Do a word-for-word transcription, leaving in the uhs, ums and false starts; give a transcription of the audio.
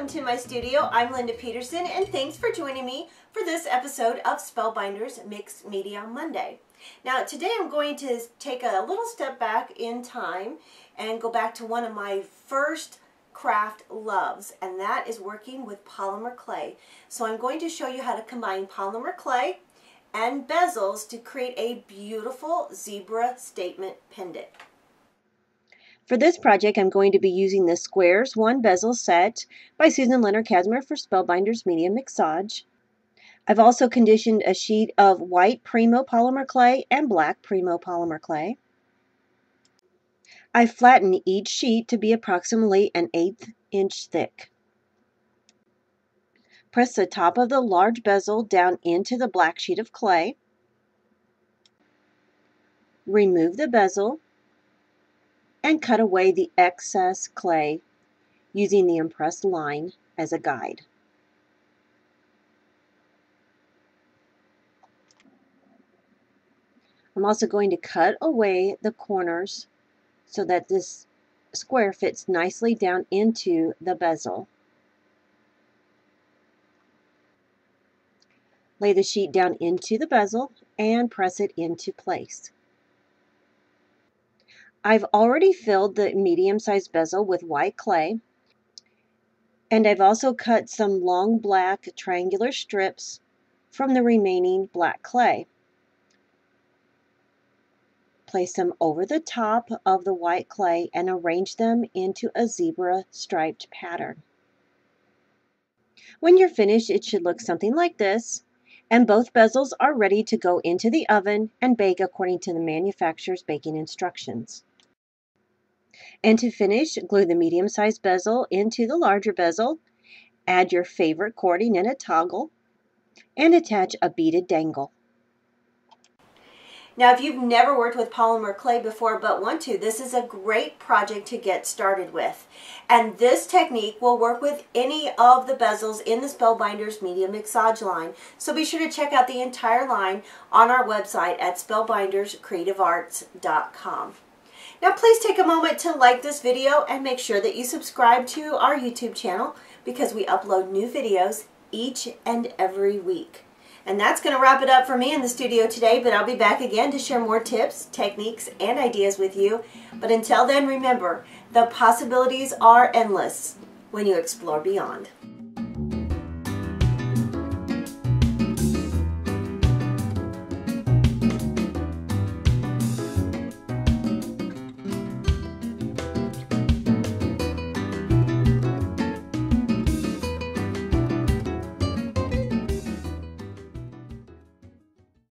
to my studio. I'm Linda Peterson, and thanks for joining me for this episode of Spellbinders Mixed Media Monday. Now today I'm going to take a little step back in time and go back to one of my first craft loves, and that is working with polymer clay. So I'm going to show you how to combine polymer clay and bezels to create a beautiful zebra statement pendant. For this project, I'm going to be using the Squares one Bezel set by Susan Leonard Casimir for Spellbinders Media Mixage. I've also conditioned a sheet of white Primo polymer clay and black Primo polymer clay. I flattened each sheet to be approximately an eighth inch thick. Press the top of the large bezel down into the black sheet of clay. Remove the bezel and cut away the excess clay using the impressed line as a guide. I'm also going to cut away the corners so that this square fits nicely down into the bezel. Lay the sheet down into the bezel and press it into place. I've already filled the medium-sized bezel with white clay, and I've also cut some long black triangular strips from the remaining black clay. Place them over the top of the white clay and arrange them into a zebra striped pattern. When you're finished, it should look something like this, and both bezels are ready to go into the oven and bake according to the manufacturer's baking instructions. And to finish, glue the medium-sized bezel into the larger bezel, add your favorite cording in a toggle, and attach a beaded dangle. Now, if you've never worked with polymer clay before but want to, this is a great project to get started with. And this technique will work with any of the bezels in the Spellbinders Media Mixage line. So be sure to check out the entire line on our website at spellbinders creative arts dot com. Now, please take a moment to like this video and make sure that you subscribe to our YouTube channel because we upload new videos each and every week. And that's going to wrap it up for me in the studio today, but I'll be back again to share more tips, techniques, and ideas with you. But until then, remember, the possibilities are endless when you explore beyond.